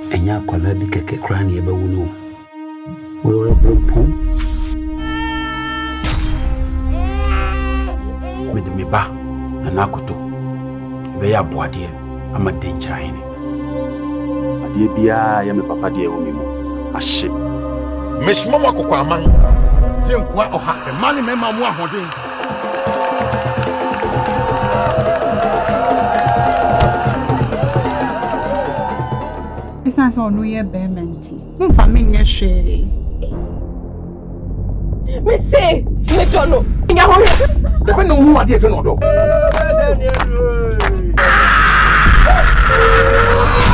Enya kwala bi keke kra na ebe wunu. Wo rebro me ba Nana Akoto be ya boade ama Denkyira hene ade bia ya me papa de ewo mi mu ahye mesmo makokwa aman tenkwa oha e mani me mamu ahoden esa so no ye bementi mfa me nye hwe me say me tono nya ho de be no hu ade efe no do